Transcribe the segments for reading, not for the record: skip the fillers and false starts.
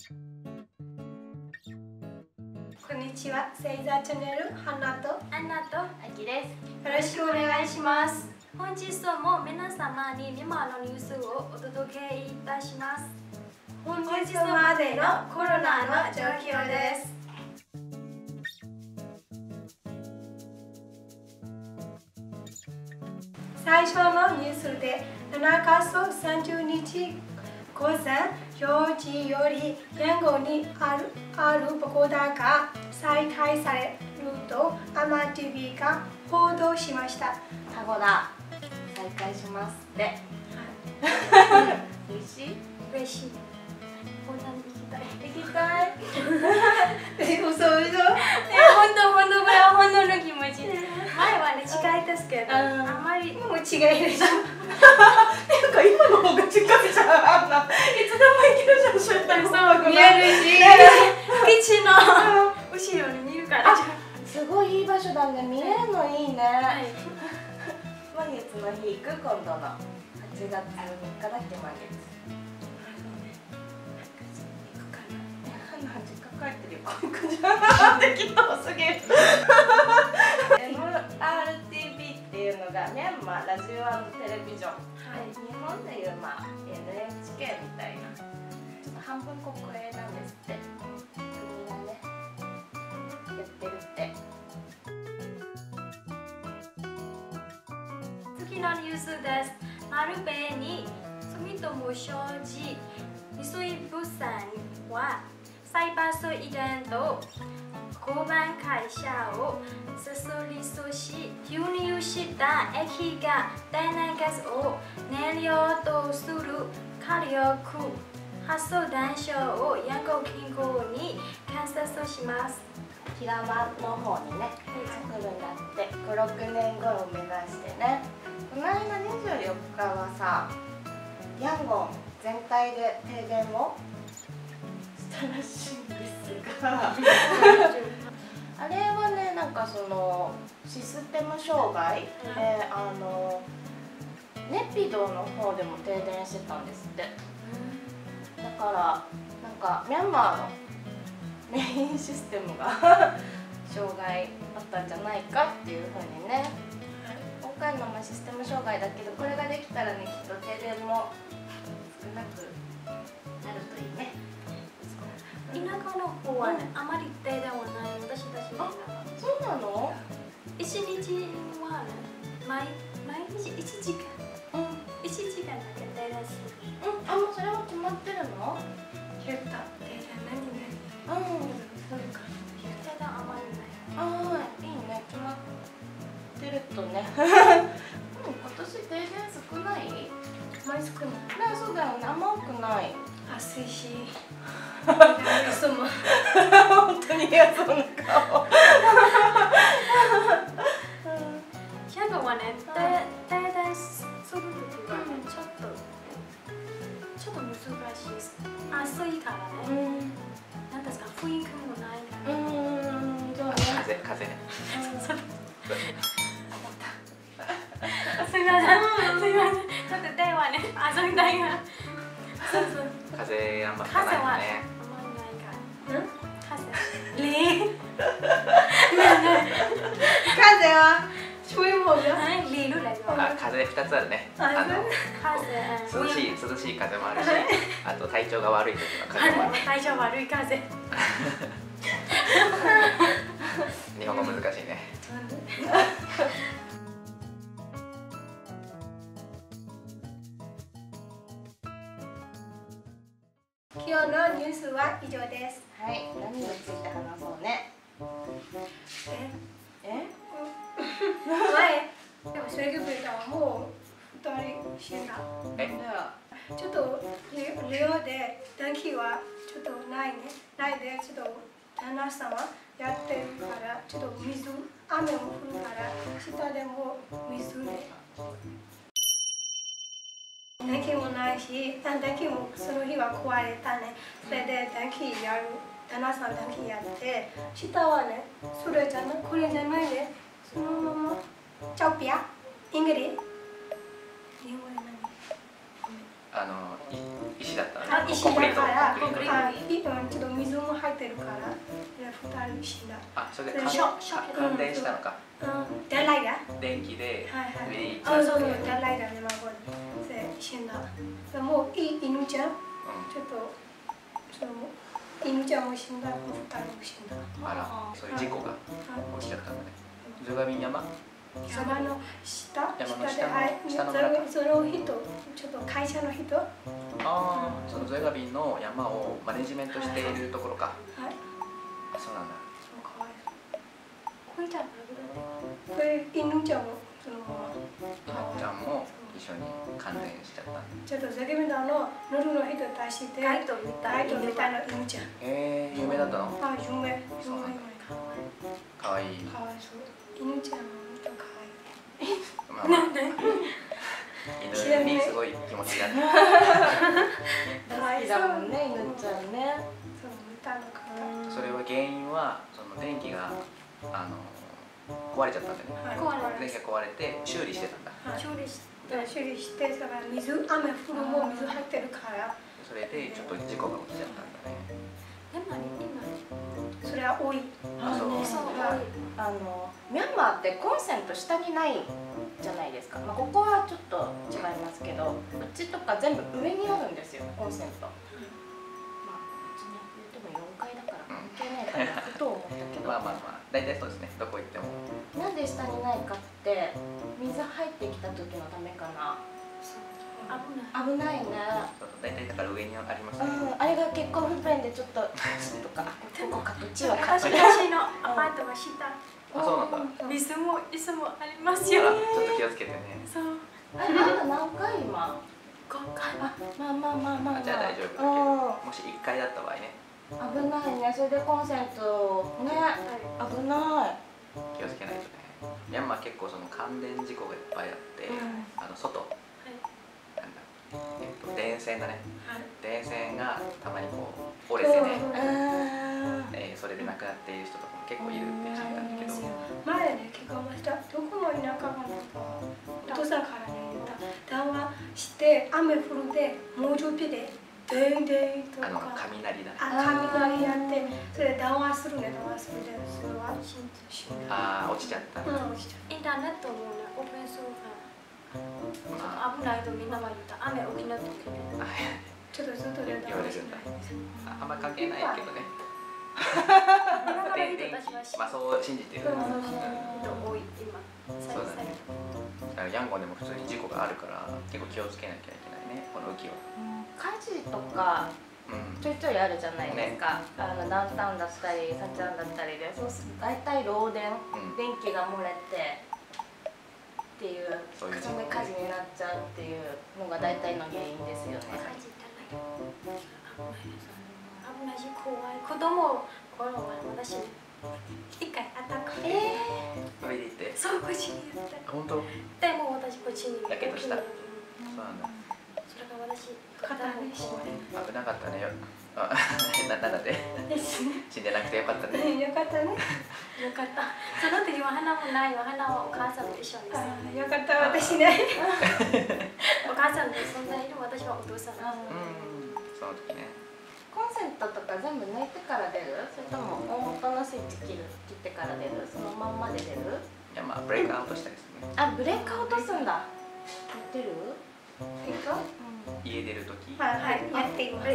こんにちは、星座チャンネルハナとアンナとアキです。 よろしくお願いします。 本日も皆様にミャンマーのニュースをお届けいたします。 本日までのコロナの状況です。最初のニュースで7月30日午前4時よりヤンゴンにあるパゴダが再開されるとアマ TV が報道しました。 パゴダ再開しますって。嬉しい？ 嬉しい。 こんなに行きたい。 行きたい。 嘘。 本当これは本当の気持ち。前はね近いですけど、あまりもう違いでしょ。 なんか今の方が近いじゃん。あんな。いつでも行けるじゃん。そう見えるし、 基地の後ろに見るから。 すごいいい場所だね。見えるのいいね。満月の日行く今度の8月3日だっけ満月。帰ってるよ。適当すぎる。MRTV っていうのがミャンマーラジオ&テレビジョン。日本でいうNHK みたいな。ちょっと半分国営なんですって。国がねやってるって。 次のニュースです。マルベに住友商事三井物産はサイバーソイデンと交番会社を設立し輸入した液化天然ガスを燃料とする火力発電所をヤンゴン近郊に建設します。 平間の方にね作るんだって。6年頃を目指してね。この間24日はさ、ヤンゴン全体で停電をしたらしいんですがあれはね、なんかそのシステム障害で、ネピドの方でも停電してたんですって。だからなんかミャンマーのメインシステムが障害あったんじゃないかっていうふうにね。今回のシステム障害だけど、これができたらね、きっと停電も少なくなるといいね。 田舎の方はね、あまり停電はない。私たちの田舎。 そうなの？ 一日はね、毎日1時間。1時間だけ停電する。 あ、もうそれは決まってるの？ 言った。停電何？ そうか。停電あまりない。 いいね、決まってるとね。今年停電少ない？ あまり少ない。 ね、そうだよね、あんま多くない。 暑いし。嘘も。 本当に嫌そうな顔。 ヤンゴンはね、停電するときはね、ちょっと難しいです。暑いからね。なんですか、雰囲気もないから。 風ね。 すみません。ちょっと電話ね、遊びたいから。 風あんま吹かないよね。 風は吹いもんよ。 風2つあるね。涼しい風もあるし、あと体調が悪い時の風もある。 体調悪い風。 日本語難しいね。 今日のニュースは以上です。 はい、何について話そうね。 でもセレブレーターはもう2人死んだ。ちょっとレオで電気はちょっとないで、ちょっと旦那さんはやってるから、ちょっと雨も降るから下でも水で。電気もないし、電気もその日は壊れたね。それで電気やる、旦那さん電気やって、下はね、それじゃない、これじゃないで、そのまま、チャオピア、イングリ日本語で何？ 石だったのね。 石だからコンクリートちょっと水も入ってるから2人死んだ。 それで感電したのか。 電ライダー電気で上に行っちゃそうって。 電ライダーね、孫で死んだ。もう犬ちゃんちょっと犬ちゃんも死んだ、2人も死んだ。 あら、そういう事故が起きちゃったんだね。ゾガミン山？ 山の下で、 下の村か。 その人、ちょっと会社の人。 そのゾガビンの山をマネジメントしているところか。 はい。 そうなんだ。 こいちゃんこれ犬ちゃんもそのまま。 犬ちゃんも一緒に感電しちゃった。 ちょっとゾガミンのノルの人出してガイドみたいな犬ちゃん。 有名だったの？ 有名。 そうなんだ。かわいい。 かわいそう。犬ちゃんもかわいい。 なんで？ 犬にすごい気持ちがね。 大好きだもんね、犬ちゃんね。 そう、見たのかな。 それは原因はその電気が壊れちゃったんだよね。電気が壊れて修理してたんだ。 修理して、 それから雨降るも水入ってるから。 それでちょっと事故が起きちゃったんだね。 それは多い。 そう。 ミャンマーってコンセント下にないじゃないですか。ここはちょっと違いますけど、うちとか全部上にあるんですよ、コンセント。うちに言っても4階だから関係ないかなと思ったけど。 大体そうですね。どこ行っても。 なんで下にないかって水入ってきた時のためかな。危ないね。 大体だから上にありますね。 あれが結構不便でちょっととかここかとちはか。 私のアパートが下。 そうなんだ。 水もいつもありますよ。 ちょっと気をつけてね。 そう。 何回今 5回。 まあじゃあ大丈夫だけど、もし1階だった場合ね。 危ないね。それでコンセントね、危ない。 気をつけないとね。ミャンマー結構その感電事故がいっぱいあって、外電線がね、電線がたまにこう折れてね、それで亡くなっている人とかも結構いるって聞いたんだけど、 前ね、結婚したどこの田舎かな、お父さんからね言った、電話して雨降るで猛暑日ででんでんとか雷だね。 雷やって、それで電話するね、電話するでそれは死んだ。 落ちちゃった。 インターネットもね、オープンソーファー危ないとみんなが言った。雨起きなときね。 ちょっと外で言われるんだ。あんま関係ないけどね。そう信じてる。 多い今。 そうだね。ヤンゴンでも普通に事故があるから結構気をつけなきゃいけないね、この雨季は。 火事とかちょいちょいあるじゃないですか。ダウンタウンだったりサチャンだったりで、そうすると大体漏電、電気が漏れてっていう、それで火事になっちゃうっていうのが大体の原因ですよね。 火事じゃない。危ないし怖い。子供頃は私一回アタック。 上で行って。 そう、腰にやった。 本当？ でも私腰に。 やけどした。そうなんだ。 それが私肩にしまれ。 危なかったね。なんで死んでなくてよかったね。 よかったね。 よかった。その時は花もないわ。花はお母さんと一緒に。 よかった、私ね。 お母さんで存在いる、私はお父さん。 その時ね。 コンセントとか全部抜いてから出る？それとも大元のスイッチ切ってから出る？そのまんまで出る？ いや、ブレーカー落としたりするね。 ブレーカー落とすんだ。出る？ 家出る時。 はい、やっています。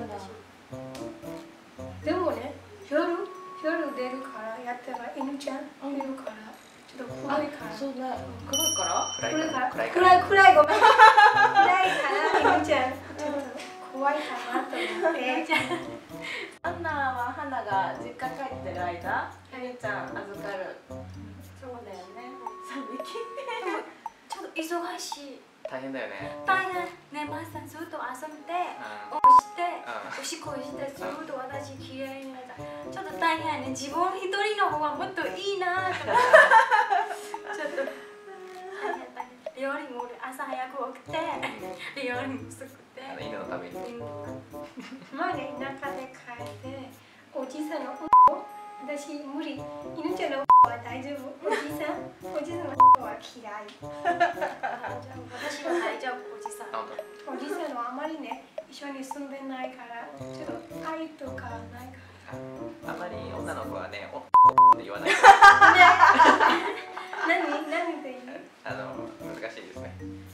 でもね、夜出るからやったら犬ちゃんいるからちょっと暗いから。 そうね。暗いから？ 暗いごめん。暗いから犬ちゃんちょっと怖いかなと思って。 アンナは花が実家帰ってる間、犬ちゃん預かる。 そうだよね。 3匹。 ちょっと忙しい。 大変だよね。 大変。ね、マスターずっと遊んで、おしっこして、ずっと私きれいになった。ちょっと大変ね。自分一人の方はもっといいなとか。ちょっと大変。料理も朝早く起きて、料理も作って。 犬のために。 前ね、田舎で帰って、おじさんの私無理。犬ちゃんのは大丈夫。おじさんは嫌い。 私は大丈夫、おじさん。 おじさんはあまりね、一緒に住んでないから、ちょっと愛とかないから。 あまり女の子はね、おって言わない。 何で言う？ 難しいですね。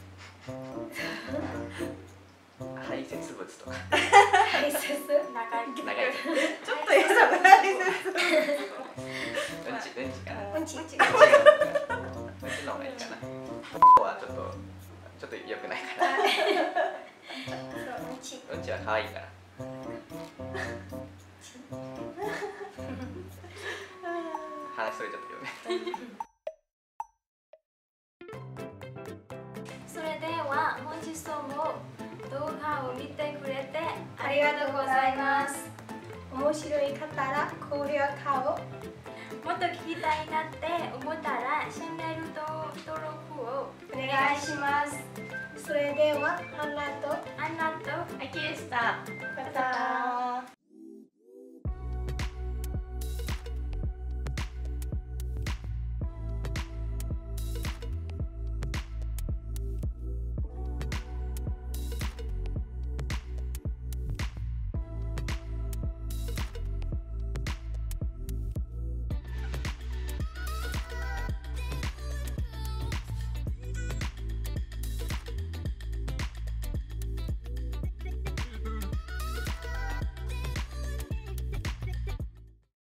排泄物とか。 排泄？ 長い。 ちょっとやだな、排泄。 うんちかな。 うんち。 うんちの方がいいかな。はちょっと良くないかな。 そう、うんち。 うんちは可愛いから。話それちゃったけどね。 それでは本日も動画を見てくれてありがとうございます。面白い方ら高評価を。 もっと聞きたいなって思ったらチャンネル登録をお願いします。それでは、ハンナとアンナと秋でした。 また。